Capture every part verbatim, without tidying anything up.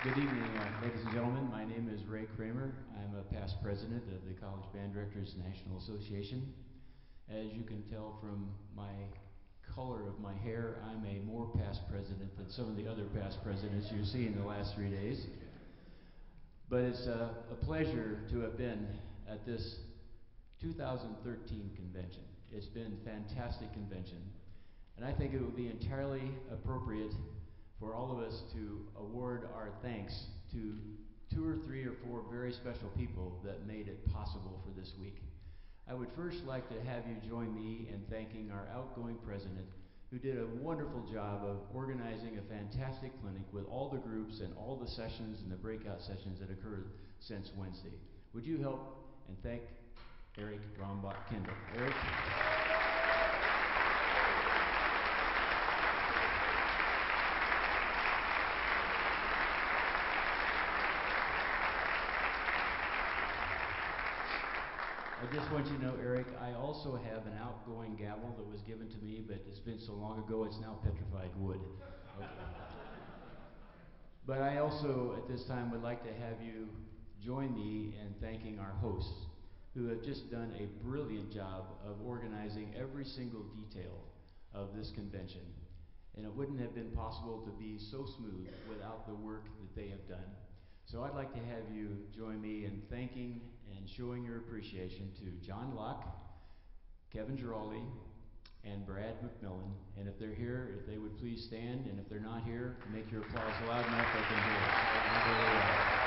Good evening, uh, ladies and gentlemen. My name is Ray Kramer. I'm a past president of the College Band Directors National Association. As you can tell from my color of my hair, I'm a more past president than some of the other past presidents you've seen in the last three days. But it's uh, a pleasure to have been at this two thousand thirteen convention. It's been a fantastic convention. And I think it would be entirely appropriate for all of us to award our thanks to two or three or four very special people that made it possible for this week. I would first like to have you join me in thanking our outgoing president, who did a wonderful job of organizing a fantastic clinic with all the groups and all the sessions and the breakout sessions that occurred since Wednesday. Would you help and thank Eric Rombach Kendall? Eric? I just want you to know, Eric, I also have an outgoing gavel that was given to me, but it's been so long ago it's now petrified wood. Okay. But I also, at this time, would like to have you join me in thanking our hosts, who have just done a brilliant job of organizing every single detail of this convention. And it wouldn't have been possible to be so smooth without the work that they have done. So I'd like to have you join me in thanking and showing your appreciation to John Locke, Kevin Giraldi, and Brad McMillan. And if they're here, if they would please stand, and if they're not here, make your applause loud enough I can hear it. There they are.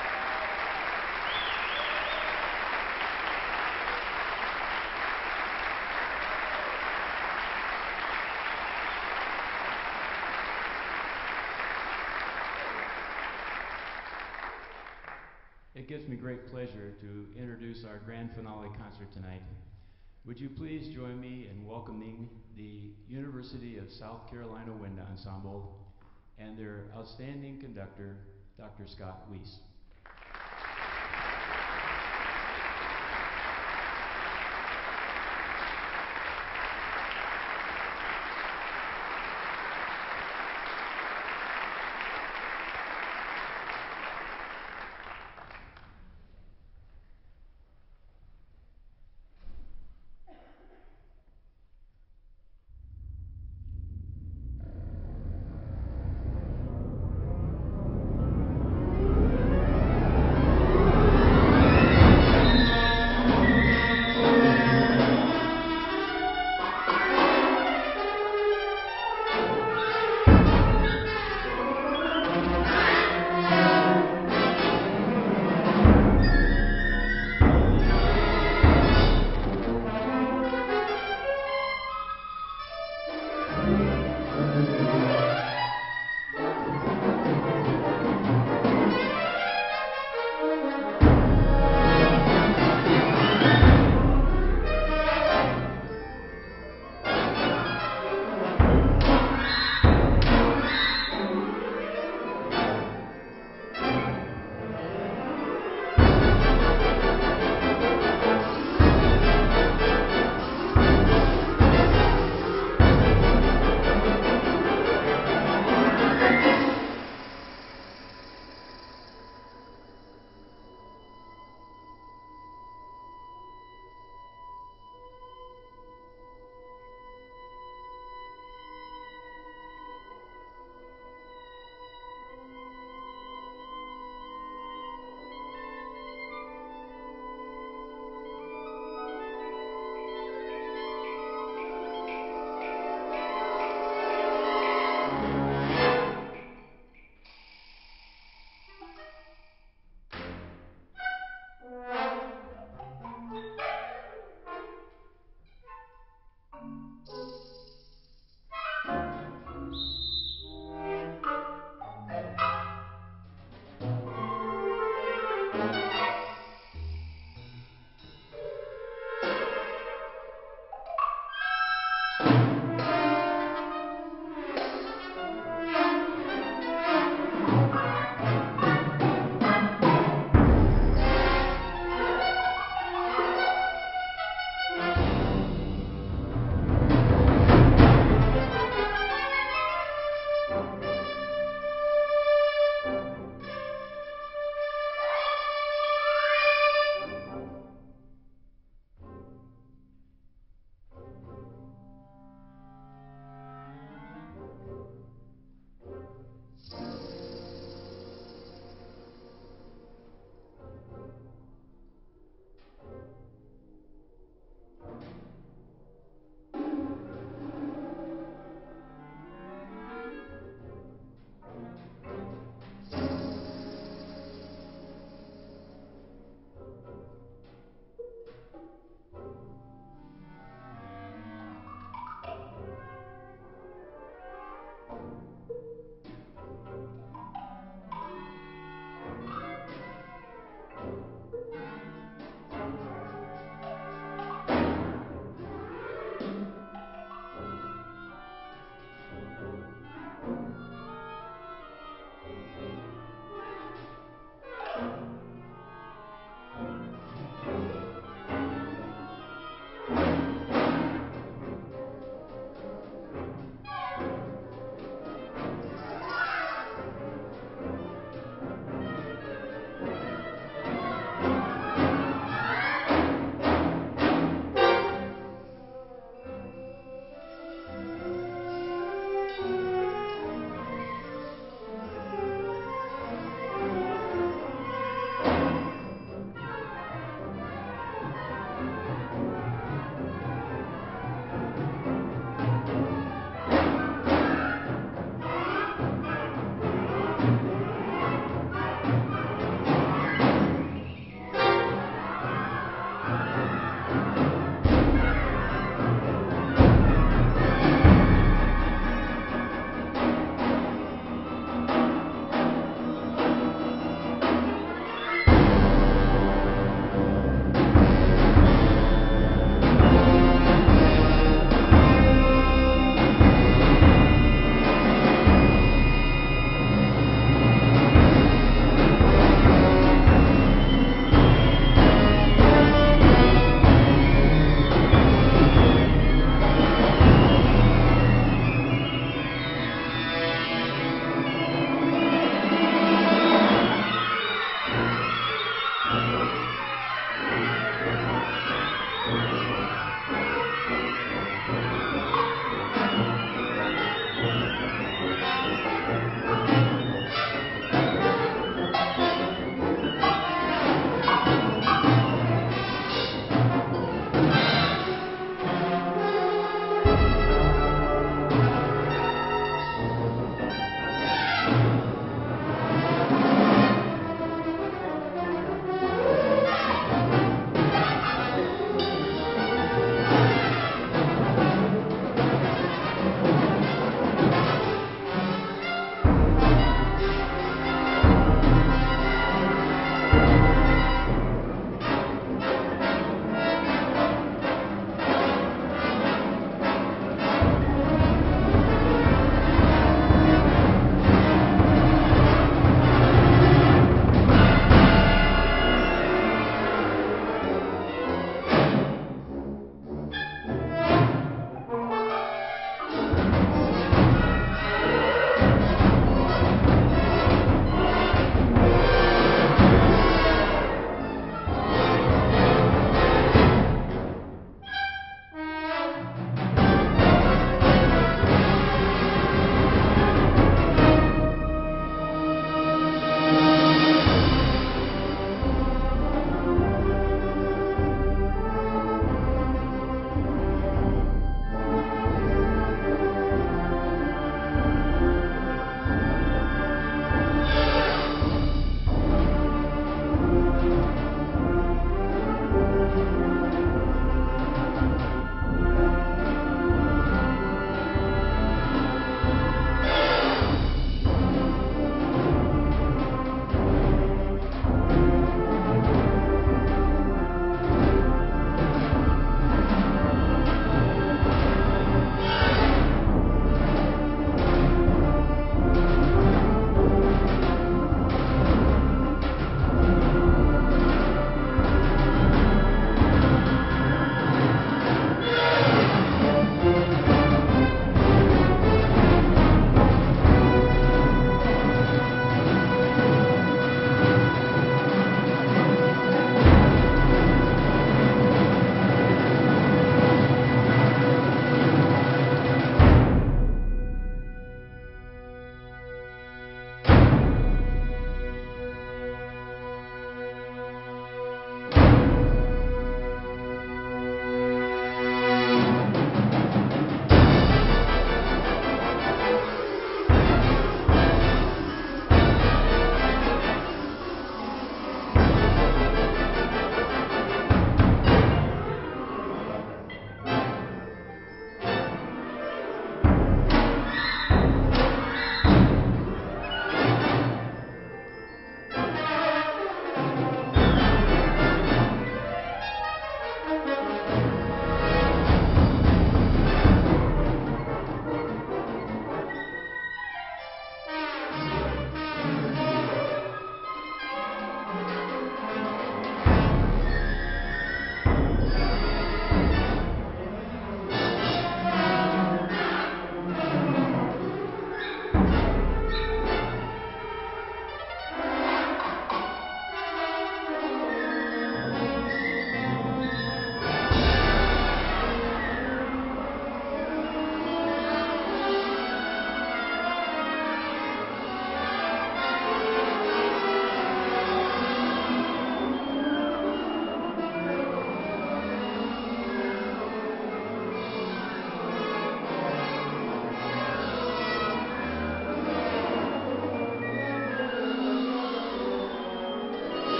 It gives me great pleasure to introduce our grand finale concert tonight. Would you please join me in welcoming the University of South Carolina Wind Ensemble and their outstanding conductor, Doctor Scott Weiss.